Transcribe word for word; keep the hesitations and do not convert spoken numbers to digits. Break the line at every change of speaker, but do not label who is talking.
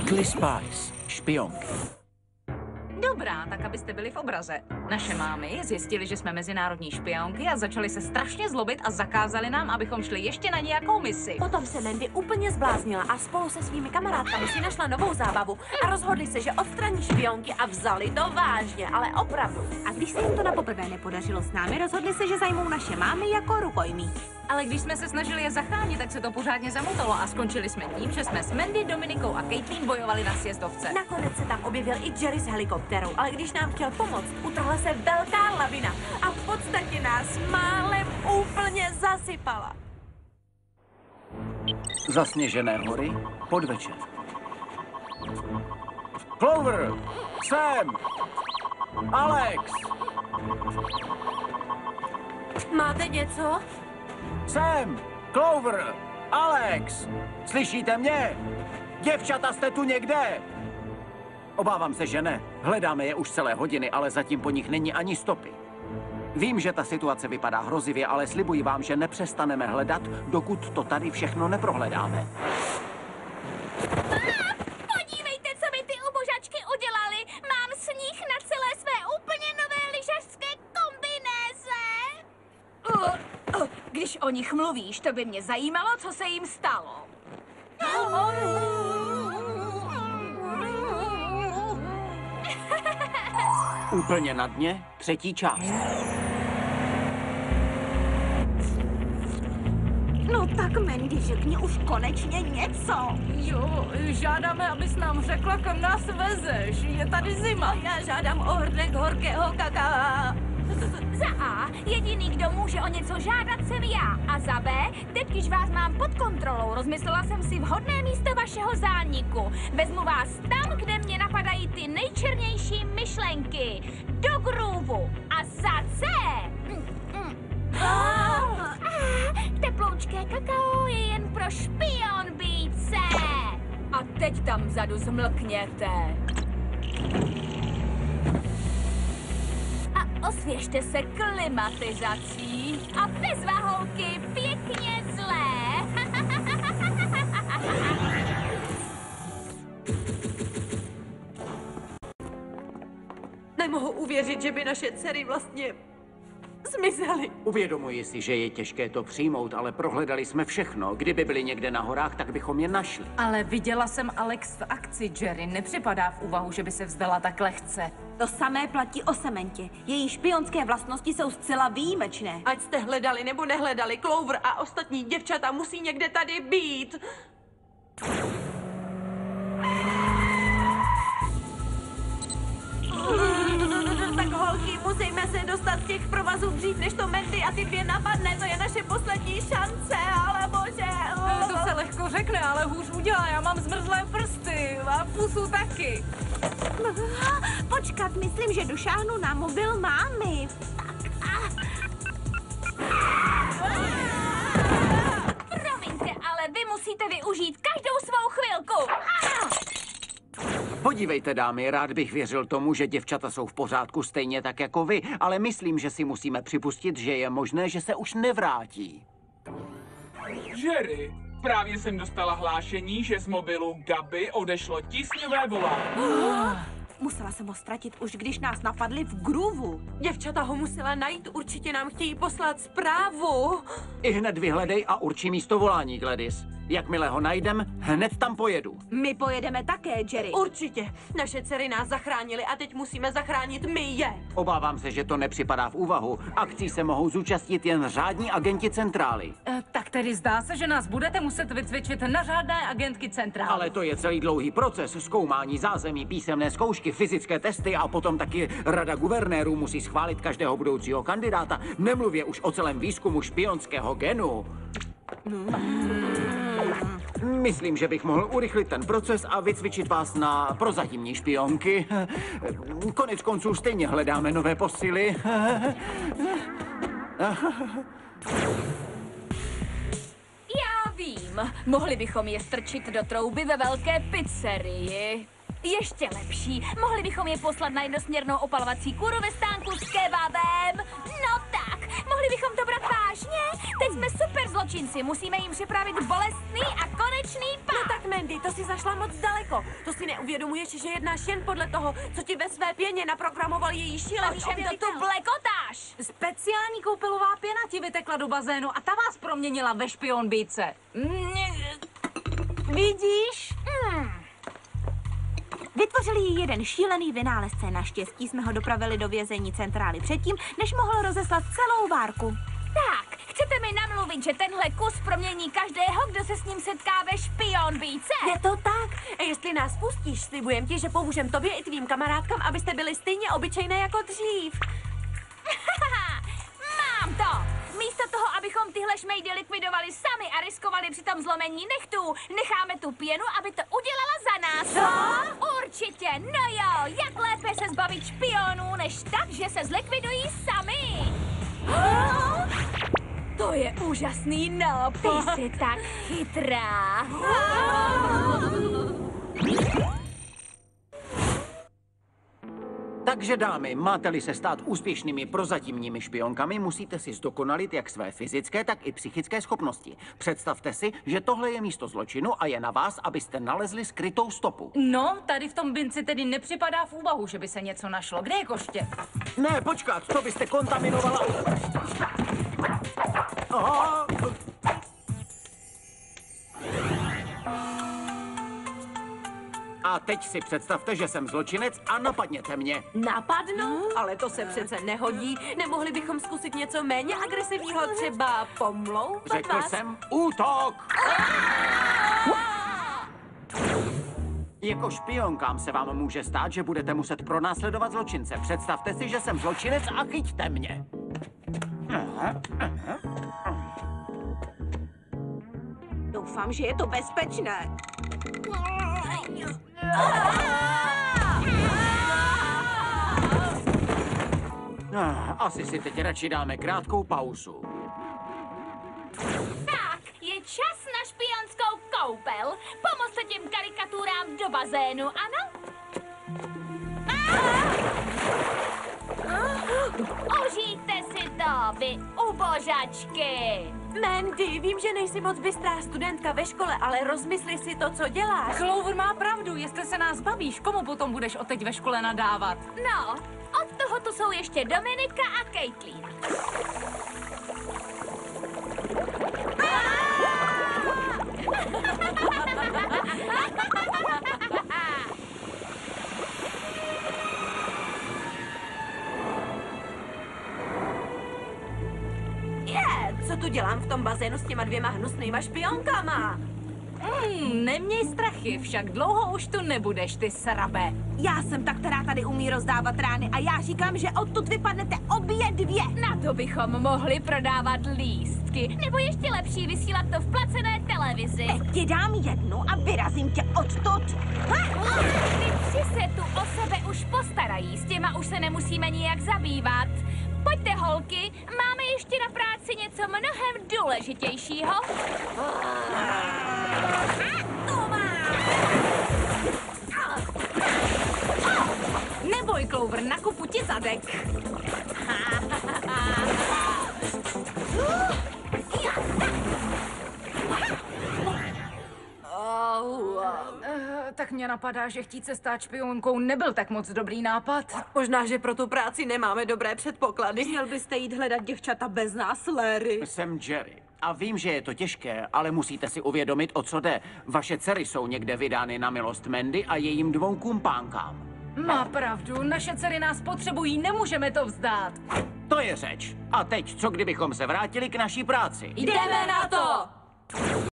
Weekly Spies, špionky.
Dobrá, tak abyste byli v obraze. Naše mámy zjistili, že jsme mezinárodní špionky a začali se strašně zlobit a zakázali nám, abychom šli ještě na nějakou misi.
Potom se Mandy úplně zbláznila a spolu se svými kamarádkami si našla novou zábavu a rozhodli se, že odstraní špionky a vzali to vážně, ale opravdu.
A když se jim to na poprvé nepodařilo s námi, rozhodli se, že zajmou naše mámy jako rukojmí.
Ale když jsme se snažili je zachránit, tak se to pořádně zamotalo a skončili jsme tím, že jsme s Mandy, Dominikou a Caitlin bojovali na sjezdovce.
Nakonec se tam objevil i Jerry s helikopterou, ale když nám chtěl pomoct, utrhla se velká lavina a v podstatě nás málem úplně zasypala.
Zasněžené hory, podvečer. Clover! Sam! Alex!
Máte něco?
Sam! Clover! Alex! Slyšíte mě? Děvčata, jste tu někde? Obávám se, že ne. Hledáme je už celé hodiny, ale zatím po nich není ani stopy. Vím, že ta situace vypadá hrozivě, ale slibuji vám, že nepřestaneme hledat, dokud to tady všechno neprohledáme.
Podívejte, co mi ty ubožačky udělali. Mám s nich na celé své úplně nové lyžařské kombinéze.
Uh, uh, když o nich mluvíš, to by mě zajímalo, co se jim stalo.
Úplně na dně, třetí část.
No tak Mandy, řekni už konečně něco.
Jo, žádáme, abys nám řekla, kam nás vezeš. Je tady zima.
Já žádám o hrnek horkého kakaa.
Za A, jediný, kdo může o něco žádat, jsem já. A za B, teď, když vás mám pod kontrolou, rozmyslela jsem si vhodné místo vašeho zániku. Vezmu vás tam, kde mě napadají ty nejčernější myšlenky. Do groovu. A za C. Mm, mm. Oh, ah, teploučké kakao je jen pro špionbíce.
A teď tam vzadu zmlkněte.
Osvěžte se klimatizací a bezva holky pěkně zlé.
Nemohu uvěřit, že by naše dcery vlastně zmizely.
Uvědomuji si, že je těžké to přijmout, ale prohledali jsme všechno. Kdyby byli někde na horách, tak bychom je našli.
Ale viděla jsem Alex v akci, Jerry. Nepřipadá v úvahu, že by se vzdala tak lehce.
To samé platí o Samantě. Její špionské vlastnosti jsou zcela výjimečné.
Ať jste hledali nebo nehledali, Clover a ostatní děvčata musí někde tady být. Tak holky, musíme se dostat z těch provazů dřív, než to Mandy a ty dvě napadne. To je naše poslední šance, ale bože.
To se lehko řekne, ale hůř udělá. Já mám zmrzlé prsty a pusu taky.
Počkat, myslím, že došáhnu na mobil mámy.
Promiňte, ale vy musíte využít každou svou chvilku.
Podívejte, dámy, rád bych věřil tomu, že děvčata jsou v pořádku stejně tak jako vy, ale myslím, že si musíme připustit, že je možné, že se už nevrátí.
Jerry, právě jsem dostala hlášení, že z mobilu Gaby odešlo tísňové volání.
Musela jsem ho ztratit už, když nás napadli v groovu.
Děvčata ho musela najít, určitě nám chtějí poslat zprávu.
I hned vyhledej a urči místo volání, Gladys. Jakmile ho najdem, hned tam pojedu.
My pojedeme také, Jerry.
Určitě. Naše dcery nás zachránily a teď musíme zachránit my je.
Obávám se, že to nepřipadá v úvahu. Akcí se mohou zúčastnit jen řádní agenti centrály.
E, tak tedy zdá se, že nás budete muset vycvičit na řádné agentky centrály.
Ale to je celý dlouhý proces. Zkoumání zázemí, písemné zkoušky, fyzické testy a potom taky rada guvernérů musí schválit každého budoucího kandidáta. Nemluvě už o celém výzkumu špionského genu. Myslím, že bych mohl urychlit ten proces a vycvičit vás na prozatímní špionky. Konec konců stejně hledáme nové posily.
Já vím, mohli bychom je strčit do trouby ve velké pizzerii.
Ještě lepší, mohli bychom je poslat na jednosměrnou opalovací kůru ve stánku s kebabem. No tak, mohli bychom to brát vážně? Teď jsme super zločinci, musíme jim připravit bolestný a konečný
No
pád.
tak Mandy, to si zašla moc daleko. To si neuvědomuješ, že jednáš jen podle toho, co ti ve své pěně naprogramoval její
O
šílený
čem to
objevitel.
tu blekotáš?
Speciální koupelová pěna ti vytekla do bazénu a ta vás proměnila ve špionbíce. Vidíš?
Hmm.
Vytvořili ji jeden šílený vynálezce. Naštěstí jsme ho dopravili do vězení centrály předtím, než mohl rozeslat celou várku.
Tak, chcete mi namluvit, že tenhle kus promění každého, kdo se s ním setká ve špionbíce?
Je to tak. A jestli nás pustíš, slibujem ti, že pomůžem tobě i tvým kamarádkám, abyste byli stejně obyčejné jako dřív.
Haha, mám to! Místo toho, abychom tyhle šmejdy likvidovali sami a riskovali při tom zlomení nechtů, necháme tu pěnu, aby to udělala za nás. Co? Určitě, no jo, jak lépe se zbavit špionů, než tak, že se zlikvidují sami. To je úžasný, no, ty jsi tak chytrá.
Takže dámy, máte-li se stát úspěšnými prozatímními špionkami, musíte si zdokonalit jak své fyzické, tak i psychické schopnosti. Představte si, že tohle je místo zločinu a je na vás, abyste nalezli skrytou stopu.
No, tady v tom binci tedy nepřipadá v úvahu, že by se něco našlo. Kde je koště?
Ne, počkat, to byste kontaminovala. Aha. A teď si představte, že jsem zločinec a napadněte mě.
Napadnout? Ale to se přece nehodí. Nemohli bychom zkusit něco méně agresivního, třeba pomlouvat
Řekl
vás?
jsem útok! Jako špionkám se vám může stát, že budete muset pronásledovat zločince. Představte si, že jsem zločinec a chyťte mě.
Doufám, že je to bezpečné.
Ah, Asi si teď radši dáme krátkou pauzu.
Tak, je čas na špionskou koupel. Pomozte těm karikaturám do bazénu, ano? Užijte si to, vy ubožačky.
Mandy, vím, že nejsi moc bystrá studentka ve škole, ale rozmysli si to, co děláš.
Clover má pravdu, jestli se nás bavíš, komu potom budeš odteď ve škole nadávat?
No, od toho tu jsou ještě Dominika a Caitlin.
Je, co tu dělám v tom bazénu s těma dvěma hnusnýma špionkama?
Hmm, neměj strachy, však dlouho už tu nebudeš, ty srabe.
Já jsem ta, která tady umí rozdávat rány a já říkám, že odtud vypadnete obě dvě.
Na to bychom mohli prodávat lístky. Nebo ještě lepší, vysílat to v placené televizi.
Ti dám jednu a vyrazím tě odtud. Ha!
Ty tři se tu o sebe už postarají, s těma už se nemusíme nijak zabývat. Pojďte, holky, máme ještě na práci něco mnohem důležitějšího.
Neboj, Clover, nakupu ti zadek. Eh, tak mě napadá, že chtít se stát špionkou nebyl tak moc dobrý nápad.
Možná, že pro tu práci nemáme dobré předpoklady.
Měl byste jít hledat děvčata bez nás, Larry.
Jsem Jerry. A vím, že je to těžké, ale musíte si uvědomit, o co jde. Vaše dcery jsou někde vydány na milost Mandy a jejím dvou kumpánkám.
Má pravdu, naše dcery nás potřebují, nemůžeme to vzdát.
To je řeč. A teď, co kdybychom se vrátili k naší práci?
Jdeme na to!